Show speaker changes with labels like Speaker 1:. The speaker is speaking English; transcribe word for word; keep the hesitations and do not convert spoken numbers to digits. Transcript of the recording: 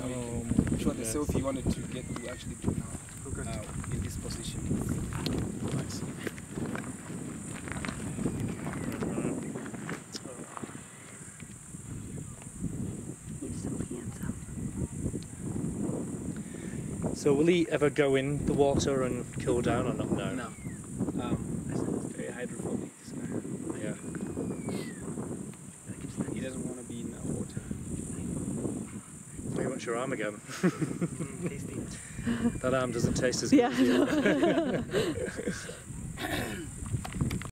Speaker 1: Um, I'm sure the selfie you wanted to get to actually do now uh, in this position.
Speaker 2: Nice.
Speaker 3: He's so handsome.
Speaker 2: So will he ever go in the water and cool down or not? No.
Speaker 1: No. Um, very hydrophobic, this guy.
Speaker 2: Yeah.
Speaker 1: He doesn't want to be in the water.
Speaker 2: Hey, what's your arm again?
Speaker 1: Tasty.
Speaker 2: That arm doesn't taste as good
Speaker 3: Yeah.
Speaker 2: as the other.